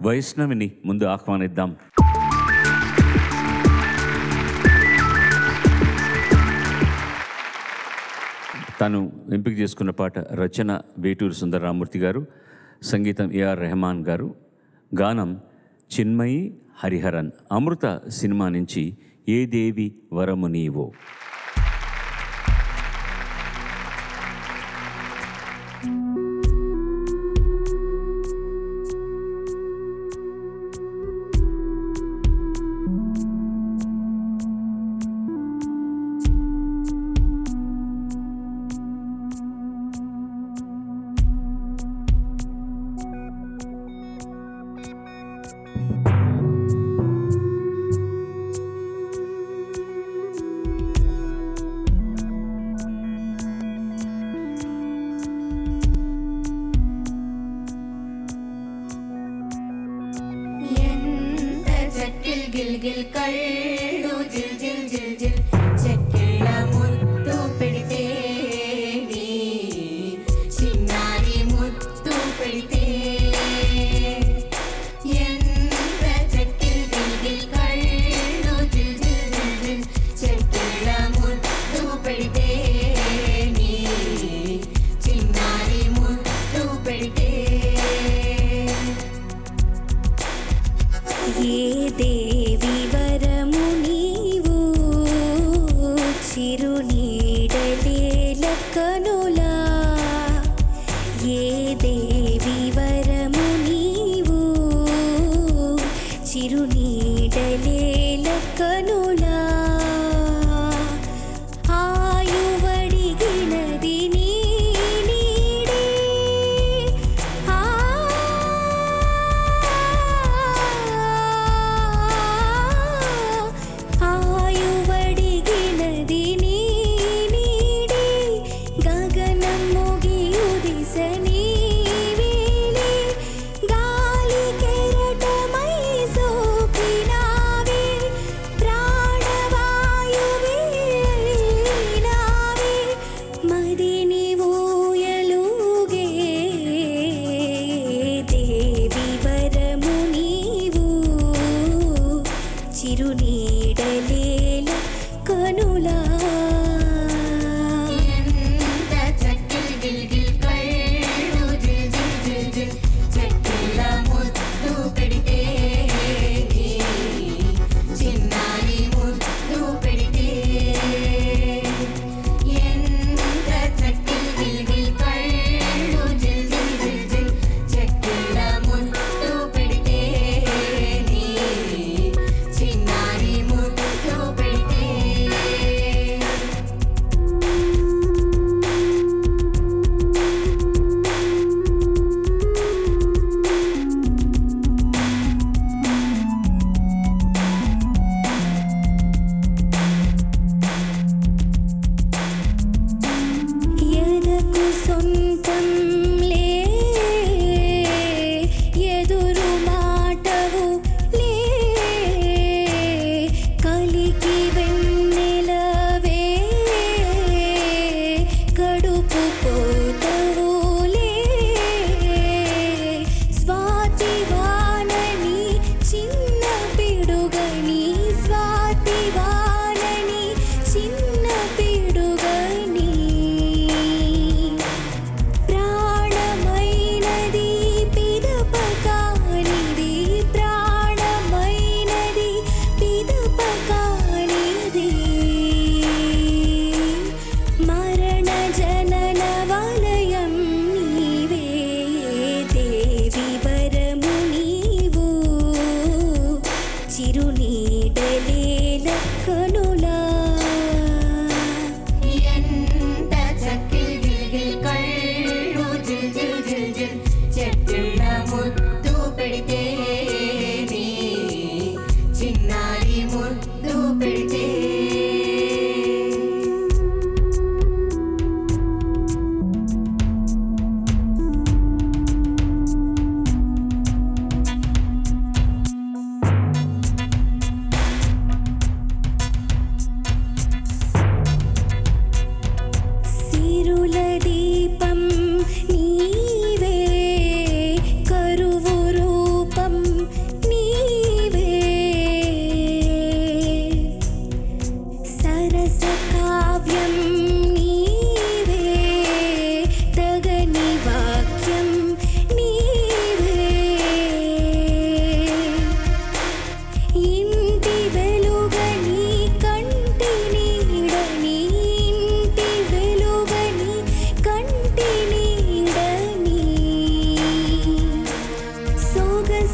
వైష్ణవిని ముందు ఆహ్వానిద్దాం. తను ఎంపిక చేసుకున్న పాట రచన వేటూరి సుందరరామూర్తి గారు, సంగీతం ఏఆర్ రెహమాన్ గారు, గానం చిన్మయి హరిహరన్. అమృత సినిమా నుంచి ఏ దేవి వరము నీవో. గిల్ కళ్ళు జిల్ జిల్ జిల్ జిల్ చెక్కిళ్ళ ముద్దు పెడితే చిన్నారి ముద్దు పెడితే ఎంత చెక్కిల్ గిల్ గిల్ కళ్ళు జిల్ జిల్ జిల్ జిల్ చెక్కిళ్ళ ముద్దు పెడితే చిన్నారి ముద్దు పెడితే ఏ దేవి వరము నీవు చిరునీడలేల కనులా ఏ దేవి వరము నీవు చిరునీడలేల కనులా ఆయువడిగినది నీ నీడే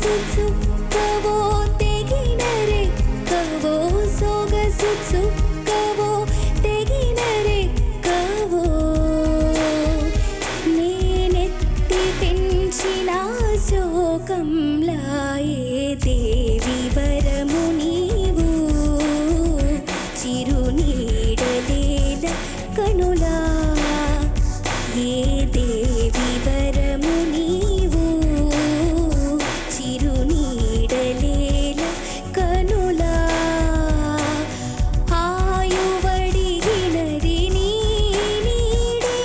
ಸುಕ್ಕವೋ ತೆಗಿನರೆ ಕವೋ ಸೊಗಸು ಸುಕ್ಕವೋ ತೆಗಿನರೆ ಕವೋ నేనెత్తి పెంచిన శోకంలాయే దేవి వరము నీవు చిరునీడలేల కనులా ఏ దేవి వరము నీవు చిరునీడలేల కనులా ఆయువడిగినది నీ నీడే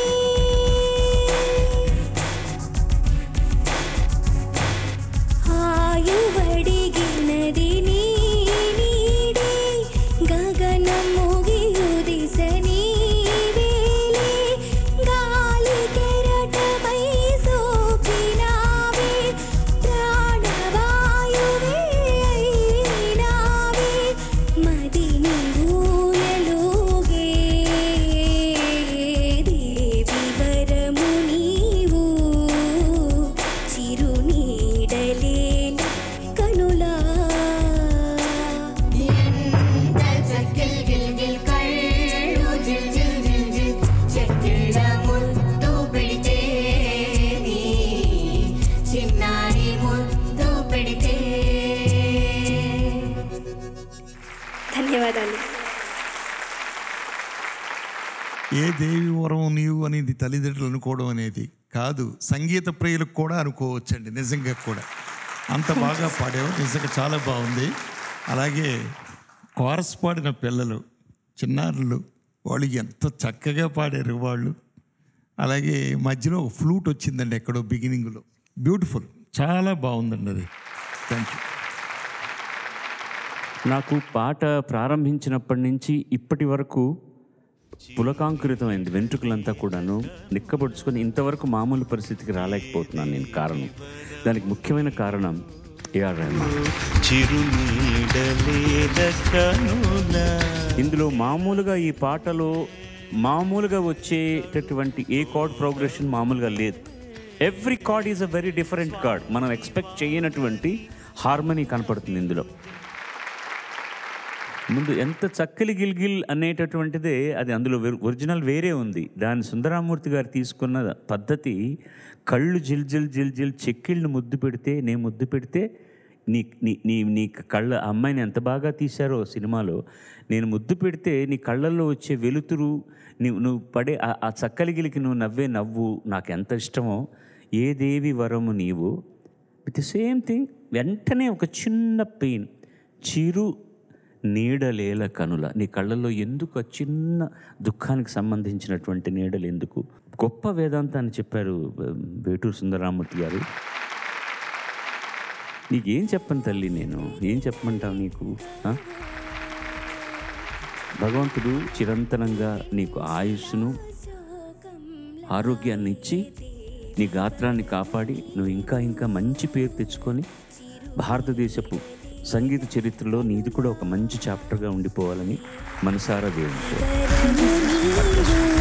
ఆయువడిగినది నీ నీడే గగనం ముగియుదిస నీవేలే గాలి కెరటమై సోకినావే ప్రాణవాయువే అయినావే మదిని ఊయలుగే దేవి వరము నీవు చిరునీడలేల కనులా ఎంత చక్కిల్ గిల్ గిల్ కళ్ళు జిల్ జిల్ జిల్ జిల్ చెక్కిళ్ళ ముద్దు పెడితే నీ చిన్నారి ముద్దు పెడితే. ధన్యవాదాలు. ఏ దేవి వరం నీవు అనేది తల్లిదండ్రులు అనుకోవడం అనేది కాదు, సంగీత ప్రియులకు కూడా అనుకోవచ్చండి. నిజంగా కూడా అంత బాగా పాడావు, నిజంగా చాలా బాగుంది. అలాగే కోరస్ పాడిన పిల్లలు చిన్నారులు వాళ్ళు ఎంత చక్కగా పాడారు వాళ్ళు. అలాగే మధ్యలో ఒక ఫ్లూట్ వచ్చిందండి ఎక్కడో బిగినింగ్లో, బ్యూటిఫుల్, చాలా బాగుందండి అది. Thank you. నాకు పాట ప్రారంభించినప్పటి నుంచి ఇప్పటి వరకు పులకాంకురితమైంది. వెంట్రుకలంతా కూడాను నిక్కబొడుచుకొని ఇంతవరకు మామూలు పరిస్థితికి రాలేకపోతున్నాను నేను. కారణం, దానికి ముఖ్యమైన కారణం ఏఆర్ రెహమాన్. ఇందులో మామూలుగా ఈ పాటలో మామూలుగా వచ్చేటటువంటి ఏ కార్డ్ ప్రోగ్రెషన్ మామూలుగా లేదు. Every chord is a very different chord. మనం ఎక్స్పెక్ట్ చేయనటువంటి హార్మనీ కనపడుతుంది ఇందులో. ముందు ఎంత చక్కలి గిల్గిల్ అనేటటువంటిదే అది అందులో ఒరిజినల్ వేరే ఉంది. దాని సుందరరామూర్తి గారు తీసుకున్న పద్ధతి కళ్ళు జిల్ జిల్ జిల్ జిల్ చెక్కిళ్ళను ముద్దు పెడితే నేను ముద్దు పెడితే నీ నీ నీ నీ కళ్ళ అమ్మాయిని ఎంత బాగా తీశారో సినిమాలో. నేను ముద్దు పెడితే నీ కళ్ళల్లో వచ్చే వెలుతురు, నువ్వు పడే ఆ చక్కలిగిలికి నువ్వు నవ్వే నవ్వు నాకు ఎంత ఇష్టమో. ఏ దేవి వరము నీవు విత్ ది సేమ్ థింగ్. వెంటనే ఒక చిన్న పెయిన్, చిరు నీడలేల కనుల. నీ కళ్ళల్లో ఎందుకు ఆ చిన్న దుఃఖానికి సంబంధించినటువంటి నీడలు ఎందుకు? గొప్ప వేదాంతాన్ని చెప్పారు వేటూరు సుందరరామూర్తి గారు. నీకేం చెప్పను తల్లి, నేను ఏం చెప్పమంటావు నీకు? భగవంతుడు చిరంతనంగా నీకు ఆయుస్సును ఆరోగ్యాన్ని ఇచ్చి నీ గాత్రాన్ని కాపాడి నువ్వు ఇంకా ఇంకా మంచి పేరు తెచ్చుకొని భారతదేశపు సంగీత చరిత్రలో నీది కూడా ఒక మంచి చాప్టర్గా ఉండిపోవాలని మనసారా దేవుడు.